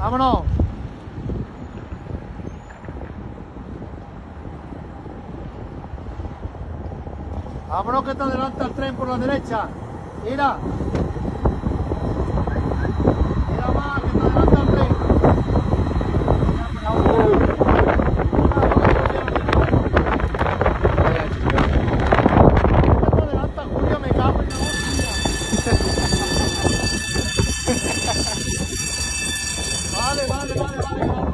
¡Vámonos! ¡Vámonos que te adelanta el tren por la derecha! ¡Mira! ¡Mira más que te adelanta el tren! ¡Que te adelanta, Julio! ¡Me cago en la hostia! Vale.